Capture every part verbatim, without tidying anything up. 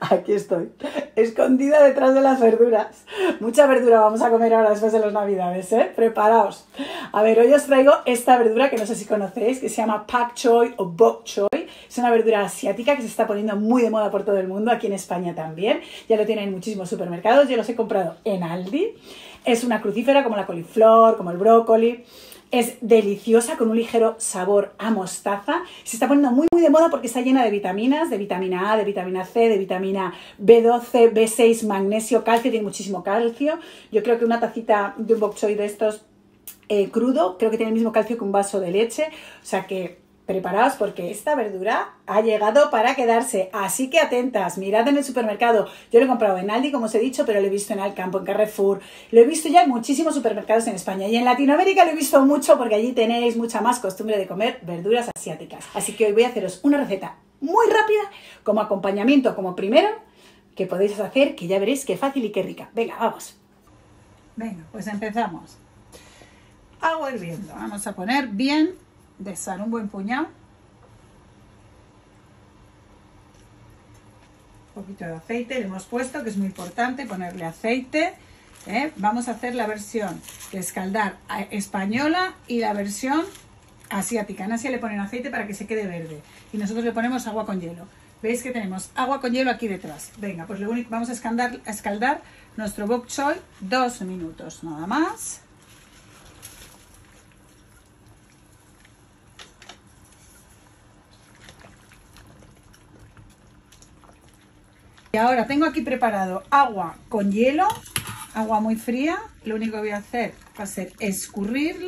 Aquí estoy, escondida detrás de las verduras. Mucha verdura vamos a comer ahora después de las navidades, ¿eh? Preparaos. A ver, hoy os traigo esta verdura que no sé si conocéis, que se llama pak choi o bok choy. Es una verdura asiática que se está poniendo muy de moda por todo el mundo, aquí en España también. Ya lo tienen en muchísimos supermercados, yo los he comprado en Aldi. Es una crucífera como la coliflor, como el brócoli. Es deliciosa, con un ligero sabor a mostaza. Se está poniendo muy, muy de moda porque está llena de vitaminas, de vitamina A, de vitamina C, de vitamina B doce, B seis, magnesio, calcio. Tiene muchísimo calcio. Yo creo que una tacita de un bok choy de estos eh, crudo, creo que tiene el mismo calcio que un vaso de leche. O sea que preparaos porque esta verdura ha llegado para quedarse, así que atentas, mirad en el supermercado. Yo lo he comprado en Aldi, como os he dicho, pero lo he visto en Alcampo, en Carrefour, lo he visto ya en muchísimos supermercados en España y en Latinoamérica lo he visto mucho porque allí tenéis mucha más costumbre de comer verduras asiáticas. Así que hoy voy a haceros una receta muy rápida, como acompañamiento, como primero, que podéis hacer, que ya veréis qué fácil y qué rica. Venga, vamos. Venga, pues empezamos. Agua hirviendo, vamos a poner bien de sal, un buen puñado, un poquito de aceite, le hemos puesto, que es muy importante ponerle aceite, ¿eh? Vamos a hacer la versión de escaldar española y la versión asiática. En Asia le ponen aceite para que se quede verde y nosotros le ponemos agua con hielo. Veis que tenemos agua con hielo aquí detrás. Venga, pues lo único, vamos a escaldar, a escaldar nuestro bok choy dos minutos, nada más. Y ahora tengo aquí preparado agua con hielo, agua muy fría. Lo único que voy a hacer va a ser escurrirlo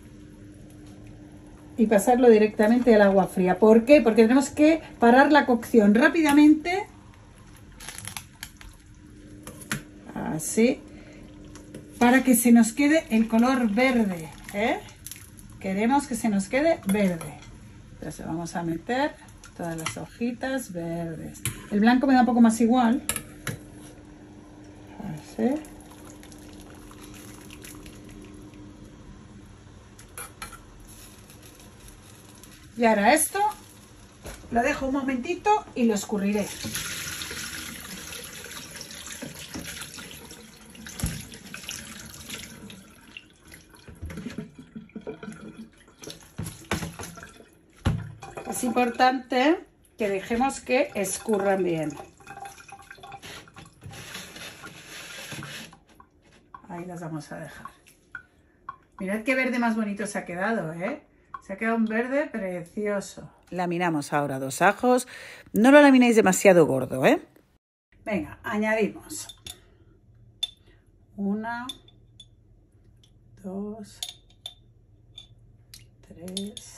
y pasarlo directamente al agua fría. ¿Por qué? Porque tenemos que parar la cocción rápidamente. Así. Para que se nos quede el color verde, ¿eh? Queremos que se nos quede verde. Entonces vamos a meter todas las hojitas verdes. El blanco me da un poco más igual. Así. Y ahora esto lo dejo un momentito y lo escurriré. Es importante que dejemos que escurran bien. Ahí las vamos a dejar. Mirad qué verde más bonito se ha quedado, ¿eh? Se ha quedado un verde precioso. Laminamos ahora dos ajos. No lo laminéis demasiado gordo, ¿eh? Venga, añadimos una, dos, tres,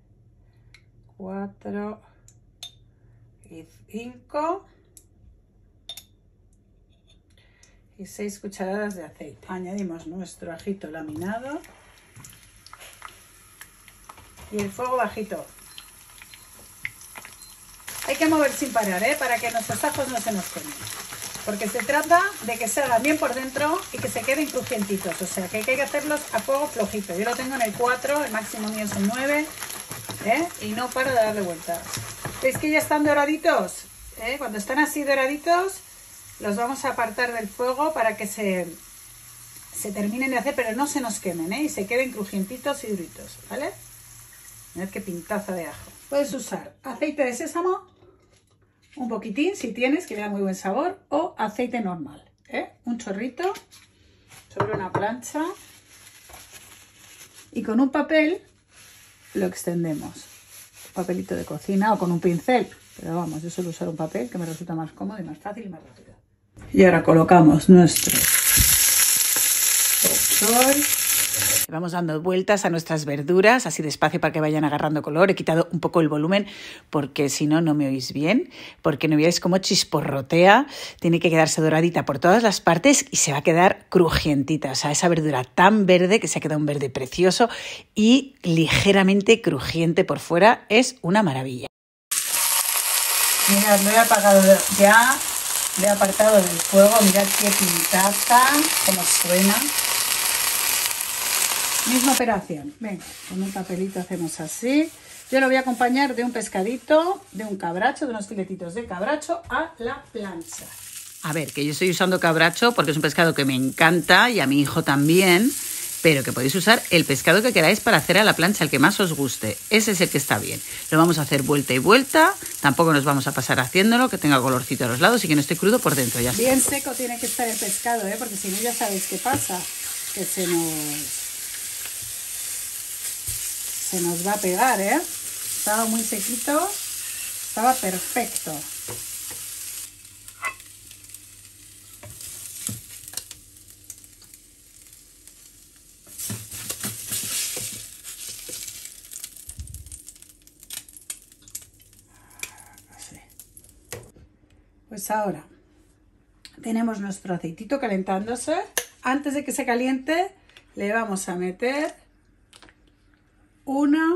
cuatro y cinco y seis cucharadas de aceite. Añadimos nuestro ajito laminado y el fuego bajito. Hay que mover sin parar, ¿eh? Para que nuestros ajos no se nos quemen, porque se trata de que se hagan bien por dentro y que se queden crujientitos, o sea que hay que hacerlos a fuego flojito. Yo lo tengo en el cuatro, el máximo mío es el nueve. ¿Eh? Y no paro de darle vueltas. ¿Veis que ya están doraditos? ¿Eh? Cuando están así doraditos, los vamos a apartar del fuego para que se, se terminen de hacer, pero no se nos quemen, ¿eh? Y se queden crujientitos y duritos, ¿vale? Mirad qué pintaza de ajo. Puedes usar aceite de sésamo, un poquitín si tienes, que le da muy buen sabor, o aceite normal, ¿eh? Un chorrito sobre una plancha y con un papel lo extendemos, papelito de cocina o con un pincel, pero vamos, yo suelo usar un papel que me resulta más cómodo y más fácil y más rápido. Y ahora colocamos nuestro bok choy. Vamos dando vueltas a nuestras verduras, así despacio para que vayan agarrando color. He quitado un poco el volumen porque si no, no me oís bien, porque no veáis cómo chisporrotea. Tiene que quedarse doradita por todas las partes y se va a quedar crujientita. O sea, esa verdura tan verde que se ha quedado un verde precioso y ligeramente crujiente por fuera. Es una maravilla. Mirad, lo he apagado ya, lo he apartado del fuego. Mirad qué pintaza, cómo suena. Misma operación. Venga, con un papelito hacemos así. Yo lo voy a acompañar de un pescadito, de un cabracho, de unos filetitos de cabracho a la plancha. A ver, que yo estoy usando cabracho porque es un pescado que me encanta y a mi hijo también, pero que podéis usar el pescado que queráis para hacer a la plancha, el que más os guste. Ese es el que está bien. Lo vamos a hacer vuelta y vuelta, tampoco nos vamos a pasar haciéndolo, que tenga colorcito a los lados y que no esté crudo por dentro. Ya bien está. Seco tiene que estar el pescado, ¿eh? Porque si no ya sabéis qué pasa, que se nos... se nos va a pegar, ¿eh? Estaba muy sequito, estaba perfecto. Así. Pues ahora tenemos nuestro aceitito calentándose. Antes de que se caliente, le vamos a meter una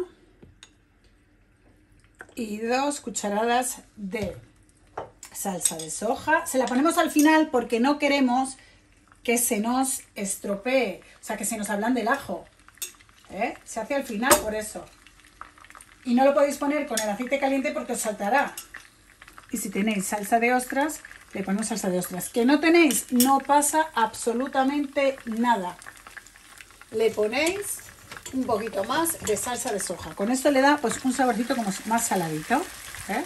y dos cucharadas de salsa de soja. Se la ponemos al final porque no queremos que se nos estropee, o sea, que se nos ablande el ajo, ¿eh? Se hace al final por eso. Y no lo podéis poner con el aceite caliente porque os saltará. Y si tenéis salsa de ostras, le ponemos salsa de ostras. Que no tenéis, no pasa absolutamente nada. Le ponéis un poquito más de salsa de soja. Con esto le da pues un saborcito como más saladito, ¿eh?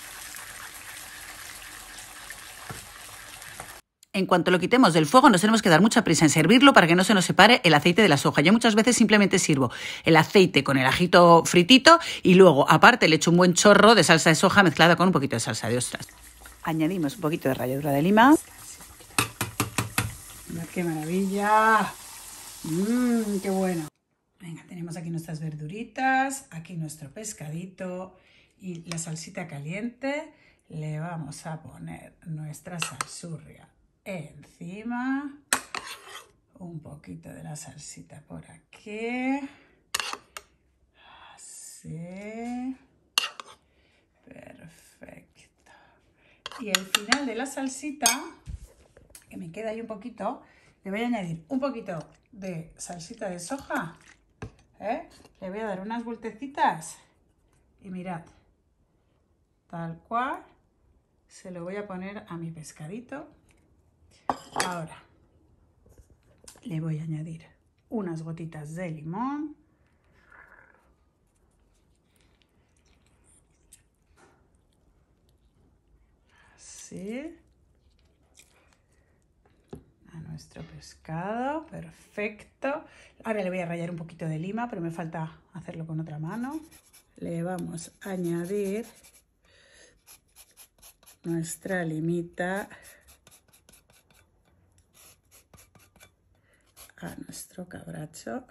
En cuanto lo quitemos del fuego, nos tenemos que dar mucha prisa en servirlo para que no se nos separe el aceite de la soja. Yo muchas veces simplemente sirvo el aceite con el ajito fritito y luego, aparte, le echo un buen chorro de salsa de soja mezclada con un poquito de salsa de ostras. Añadimos un poquito de ralladura de lima. Mirad qué maravilla. Mmm, qué bueno. Venga, tenemos aquí nuestras verduritas, aquí nuestro pescadito y la salsita caliente. Le vamos a poner nuestra salsurria encima, un poquito de la salsita por aquí, así, perfecto. Y al final de la salsita, que me queda ahí un poquito, le voy a añadir un poquito de salsita de soja, ¿eh? Le voy a dar unas vueltecitas y mirad, tal cual, se lo voy a poner a mi pescadito. Ahora le voy a añadir unas gotitas de limón. Así. A nuestro pescado, perfecto. Ahora le voy a rallar un poquito de lima, pero me falta hacerlo con otra mano. Le vamos a añadir nuestra limita a nuestro cabracho.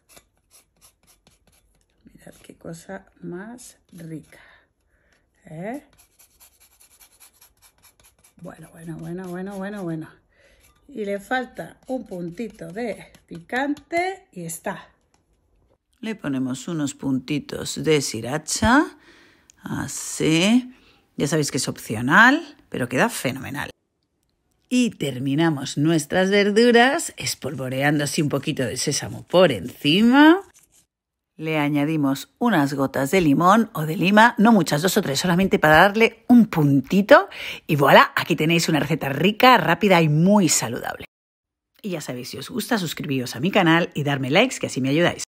Mirad qué cosa más rica, ¿eh? Bueno, bueno, bueno, bueno, bueno, bueno. Y le falta un puntito de picante y está. Le ponemos unos puntitos de sriracha, así. Ya sabéis que es opcional, pero queda fenomenal. Y terminamos nuestras verduras espolvoreando así un poquito de sésamo por encima. Le añadimos unas gotas de limón o de lima, no muchas, dos o tres, solamente para darle un puntito. Y voilà, aquí tenéis una receta rica, rápida y muy saludable. Y ya sabéis, si os gusta, suscribíos a mi canal y darme likes, que así me ayudáis.